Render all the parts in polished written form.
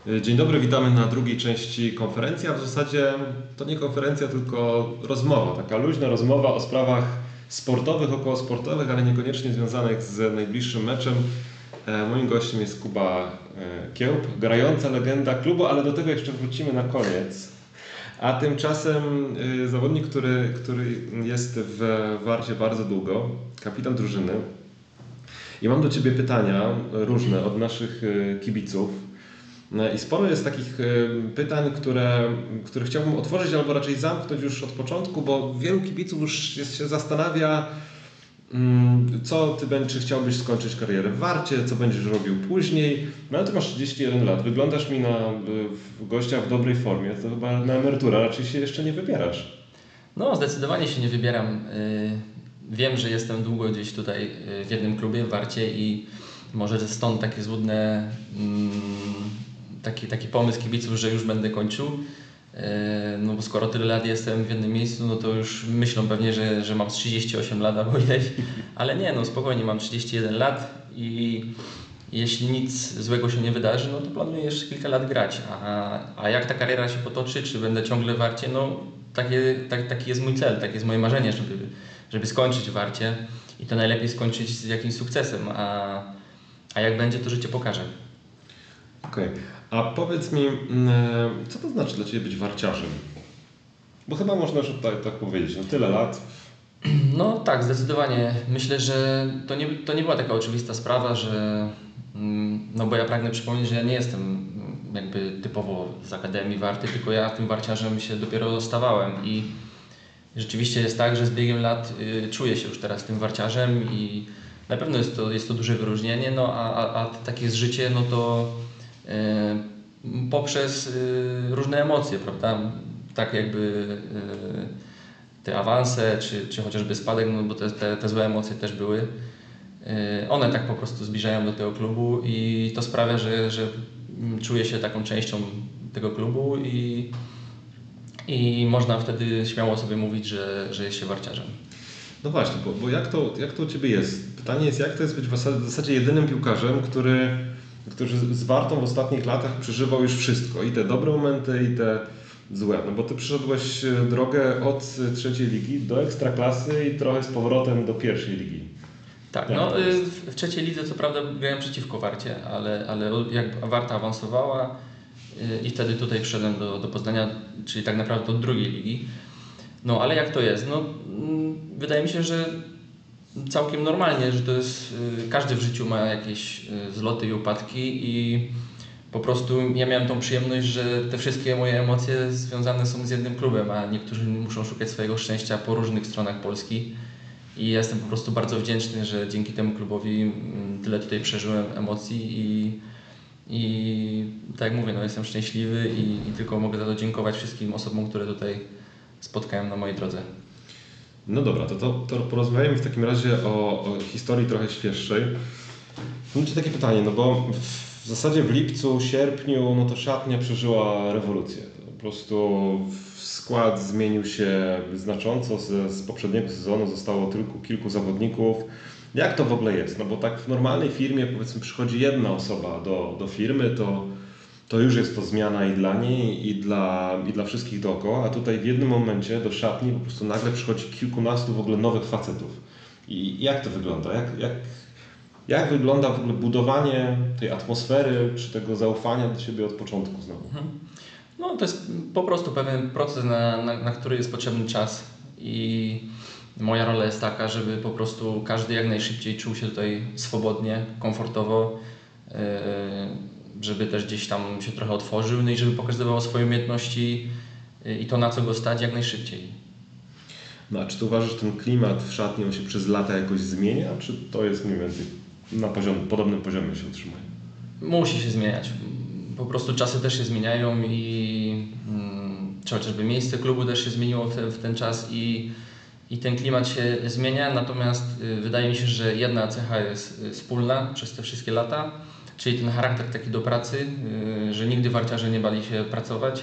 Dzień dobry, witamy na drugiej części konferencji, a w zasadzie to nie konferencja, tylko rozmowa, taka luźna rozmowa o sprawach sportowych, okołosportowych, ale niekoniecznie związanych z najbliższym meczem. Moim gościem jest Kuba Kiełb, grająca legenda klubu, ale do tego jeszcze wrócimy na koniec. A tymczasem zawodnik, który jest w Warcie bardzo długo, kapitan drużyny. I mam do Ciebie pytania różne od naszych kibiców. I sporo jest takich pytań, które chciałbym otworzyć albo raczej zamknąć już od początku, bo wielu kibiców już się zastanawia, co czy chciałbyś skończyć karierę w Warcie, co będziesz robił później. No ale ty masz 31 lat, wyglądasz mi na gościa w dobrej formie, to chyba na emeryturę raczej się jeszcze nie wybierasz. No, zdecydowanie się nie wybieram. Wiem, że jestem długo gdzieś tutaj w jednym klubie w Warcie i może stąd takie złudne, taki pomysł kibiców, że już będę kończył. No bo skoro tyle lat jestem w jednym miejscu, no to już myślą pewnie, że mam 38 lat albo ileś, ale nie, no spokojnie, mam 31 lat i jeśli nic złego się nie wydarzy, no to planuję jeszcze kilka lat grać, a jak ta kariera się potoczy, czy będę ciągle w Warcie, no taki jest mój cel, takie jest moje marzenie, żeby skończyć w Warcie i to najlepiej skończyć z jakimś sukcesem, a jak będzie, to życie pokaże. Okej. A powiedz mi, co to znaczy dla Ciebie być warciarzem? Bo chyba można już tak powiedzieć, no tyle lat. No tak, zdecydowanie. Myślę, że to nie była taka oczywista sprawa, że no bo ja pragnę przypomnieć, że ja nie jestem jakby typowo z Akademii Warty, tylko ja tym warciarzem się dopiero stawałem i rzeczywiście jest tak, że z biegiem lat czuję się już teraz tym warciarzem i na pewno jest to duże wyróżnienie, no a takie jest życie, no to poprzez różne emocje, prawda? Tak jakby te awanse, czy chociażby spadek, no bo te złe emocje też były. One tak po prostu zbliżają do tego klubu i to sprawia, że czuję się taką częścią tego klubu i można wtedy śmiało sobie mówić, że jest się warciarzem. No właśnie, bo jak to u Ciebie jest? Pytanie jest, jak to jest być w zasadzie jedynym piłkarzem, który z Wartą w ostatnich latach przeżywał już wszystko. I te dobre momenty, i te złe. No bo Ty przyszedłeś drogę od trzeciej ligi do ekstraklasy i trochę z powrotem do pierwszej ligi. Tak, no w trzeciej lidze co prawda grałem przeciwko Warcie, ale jak Warta awansowała i wtedy tutaj przyszedłem do Poznania, czyli tak naprawdę od drugiej ligi. No ale jak to jest? No wydaje mi się, że całkiem normalnie, że to jest, każdy w życiu ma jakieś zloty i upadki i po prostu ja miałem tą przyjemność, że te wszystkie moje emocje związane są z jednym klubem, a niektórzy muszą szukać swojego szczęścia po różnych stronach Polski. I ja jestem po prostu bardzo wdzięczny, że dzięki temu klubowi tyle tutaj przeżyłem emocji i tak jak mówię, no jestem szczęśliwy i tylko mogę za to dziękować wszystkim osobom, które tutaj spotkałem na mojej drodze. No dobra, to porozmawiajmy w takim razie o historii trochę świeższej. Mam Ci takie pytanie, no bo w zasadzie w lipcu, sierpniu, no to szatnia przeżyła rewolucję. To po prostu skład zmienił się znacząco, z poprzedniego sezonu zostało tylko kilku zawodników. Jak to w ogóle jest? No bo tak w normalnej firmie, powiedzmy, przychodzi jedna osoba do firmy, to już jest to zmiana i dla niej, i dla wszystkich dookoła, a tutaj w jednym momencie do szatni po prostu nagle przychodzi kilkunastu w ogóle nowych facetów. I jak to wygląda? Jak wygląda w ogóle budowanie tej atmosfery, czy tego zaufania do siebie od początku znowu? No to jest po prostu pewien proces, na który jest potrzebny czas i moja rola jest taka, żeby po prostu każdy jak najszybciej czuł się tutaj swobodnie, komfortowo, żeby też gdzieś tam się trochę otworzył, no i żeby pokazywał swoje umiejętności i to, na co go stać, jak najszybciej. No a czy Ty uważasz, że ten klimat w szatni on się przez lata jakoś zmienia, czy to jest mniej więcej na podobnym poziomie się utrzymuje? Musi się zmieniać. Po prostu czasy też się zmieniają czy chociażby miejsce klubu też się zmieniło w ten czas i ten klimat się zmienia, natomiast wydaje mi się, że jedna cecha jest wspólna przez te wszystkie lata, czyli ten charakter taki do pracy, że nigdy warciarze nie bali się pracować.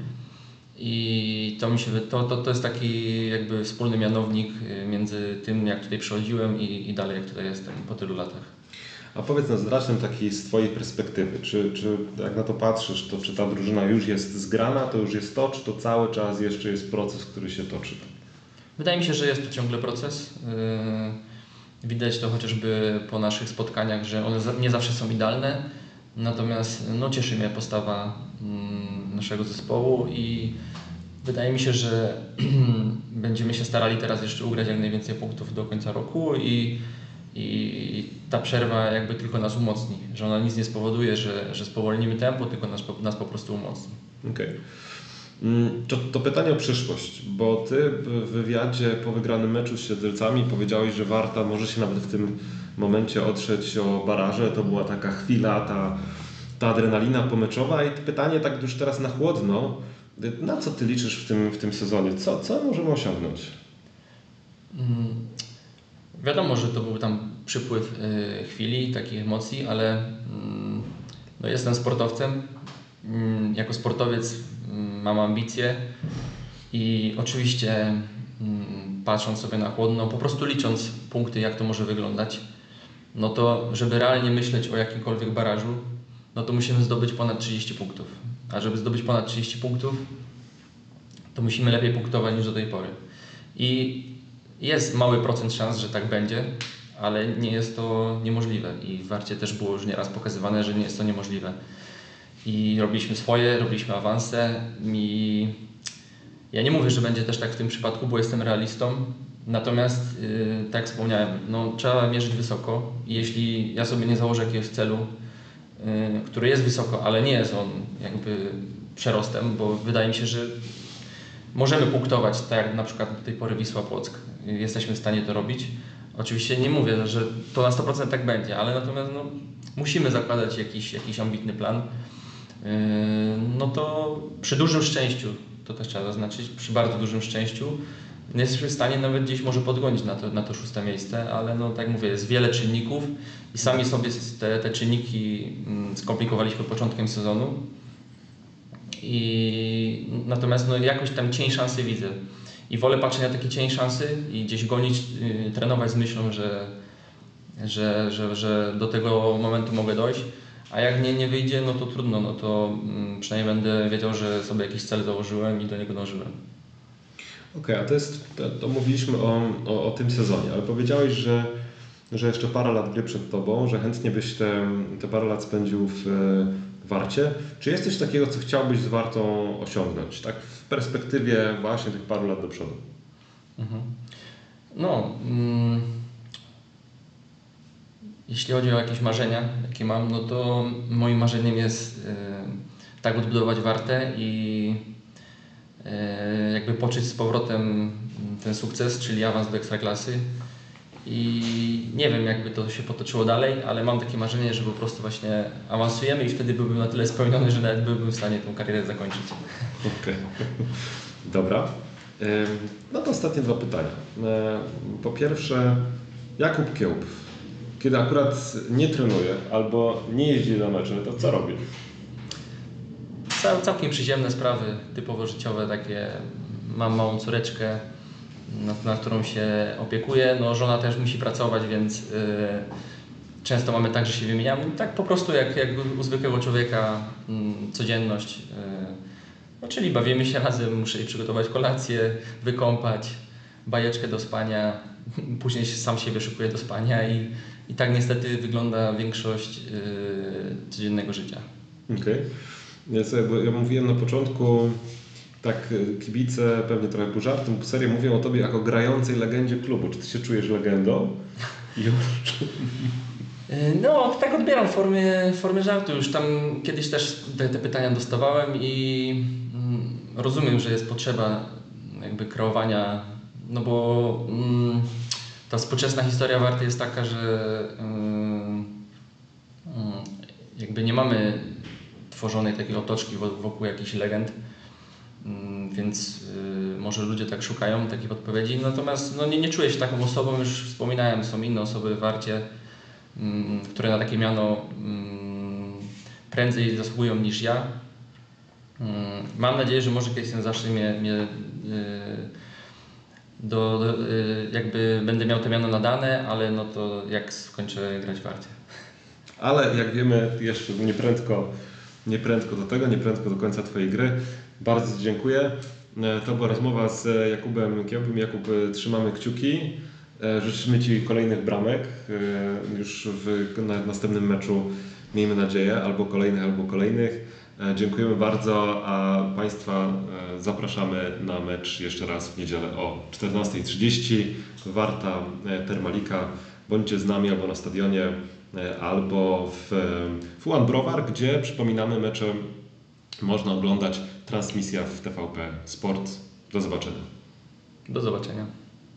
I to jest taki jakby wspólny mianownik między tym, jak tutaj przychodziłem i dalej, jak tutaj jestem po tylu latach. A powiedz nam, zdradź nam takiej z Twojej perspektywy, czy jak na to patrzysz, to czy ta drużyna już jest zgrana, to już jest to, czy to cały czas jeszcze jest proces, który się toczy? Wydaje mi się, że jest to ciągle proces. Widać to chociażby po naszych spotkaniach, że one nie zawsze są idealne, natomiast no, cieszy mnie postawa naszego zespołu i wydaje mi się, że będziemy się starali teraz jeszcze ugrać jak najwięcej punktów do końca roku i ta przerwa jakby tylko nas umocni, że ona nic nie spowoduje, że spowolnimy tempo, tylko nas po prostu umocni. Okej. To pytanie o przyszłość, bo Ty w wywiadzie po wygranym meczu z Siedlcami powiedziałeś, że Warta może się nawet w tym momencie otrzeć o baraże. To była taka chwila, ta adrenalina pomeczowa i pytanie tak już teraz na chłodno, na co Ty liczysz w tym sezonie? Co możemy osiągnąć? Wiadomo, że to był tam przypływ chwili, takich emocji, ale no jestem sportowcem. Jako sportowiec mam ambicje i oczywiście patrząc sobie na chłodno, po prostu licząc punkty, jak to może wyglądać, no to żeby realnie myśleć o jakimkolwiek barażu, no to musimy zdobyć ponad 30 punktów. A żeby zdobyć ponad 30 punktów, to musimy lepiej punktować niż do tej pory. I jest mały procent szans, że tak będzie, ale nie jest to niemożliwe i w Warcie też było już nieraz pokazywane, że nie jest to niemożliwe. I robiliśmy swoje, robiliśmy awanse i ja nie mówię, że będzie też tak w tym przypadku, bo jestem realistą, natomiast tak jak wspomniałem, no, trzeba mierzyć wysoko i jeśli ja sobie nie założę jakiegoś celu, który jest wysoko, ale nie jest on jakby przerostem, bo wydaje mi się, że możemy punktować, tak jak na przykład do tej pory Wisła Płock. Jesteśmy w stanie to robić. Oczywiście nie mówię, że to na 100% tak będzie, ale natomiast no, musimy zakładać jakiś ambitny plan. No to przy dużym szczęściu, to też trzeba zaznaczyć, przy bardzo dużym szczęściu jesteśmy w stanie nawet gdzieś może podgonić na to 6. miejsce, ale no tak jak mówię, jest wiele czynników i sami sobie te czynniki skomplikowaliśmy początkiem sezonu. Natomiast no, jakoś tam cień szansy widzę i wolę patrzeć na taki cień szansy i gdzieś gonić, trenować z myślą, że do tego momentu mogę dojść, a jak nie wyjdzie, no to trudno, no to przynajmniej będę wiedział, że sobie jakiś cel założyłem i do niego dążyłem. Okej, a to mówiliśmy o tym sezonie, ale powiedziałeś, że jeszcze parę lat gry przed Tobą, że chętnie byś te parę lat spędził w Warcie. Czy jest coś takiego, co chciałbyś z Wartą osiągnąć, tak w perspektywie właśnie tych paru lat do przodu? No, jeśli chodzi o jakieś marzenia, jakie mam, no to moim marzeniem jest tak odbudować Wartę i jakby poczuć z powrotem ten sukces, czyli awans do Ekstraklasy. I nie wiem, jakby to się potoczyło dalej, ale mam takie marzenie, że po prostu właśnie awansujemy i wtedy byłbym na tyle spełniony, że nawet byłbym w stanie tę karierę zakończyć. Okej. Dobra. No to ostatnie 2 pytania. Po pierwsze, Jakub Kiełb, kiedy akurat nie trenuje albo nie jeździ na mecze, to co robi? Całkiem przyziemne sprawy, typowo życiowe takie. Mam małą córeczkę, nad którą się opiekuję. No, żona też musi pracować, więc często mamy tak, że się wymieniamy. Tak po prostu jak u zwykłego człowieka codzienność. No, czyli bawimy się razem, muszę jej przygotować kolację, wykąpać, bajeczkę do spania, później sam siebie szykuję do spania i tak niestety wygląda większość codziennego życia. Okej. Ja mówiłem na początku, tak kibice, pewnie trochę pół żartem, pół serio mówią o Tobie jako grającej legendzie klubu. Czy Ty się czujesz legendą? No, tak odbieram w formie żartu. Już tam kiedyś też te pytania dostawałem i rozumiem, że jest potrzeba jakby kreowania, no bo ta współczesna historia Warty jest taka, że jakby nie mamy tworzonej takiej otoczki wokół jakichś legend, więc może ludzie tak szukają takich odpowiedzi, natomiast no, nie czuję się taką osobą, już wspominałem, są inne osoby w Warcie, które na takie miano prędzej zasługują niż ja. Mam nadzieję, że może kiedyś ten zawsze mnie jakby będę miał to miano nadane, ale no to jak skończę grać w Warcie. ale jak wiemy, jeszcze nieprędko do końca Twojej gry. Bardzo Ci dziękuję. To była rozmowa z Jakubem Kiełbym. Jakub, trzymamy kciuki. Życzymy Ci kolejnych bramek już na następnym meczu, miejmy nadzieję, albo kolejnych. Dziękujemy bardzo, a Państwa zapraszamy na mecz jeszcze raz w niedzielę o 14:30. Warta Termalika. Bądźcie z nami albo na stadionie, albo w One Browar, gdzie przypominamy, mecze można oglądać, transmisja w TVP Sport. Do zobaczenia. Do zobaczenia.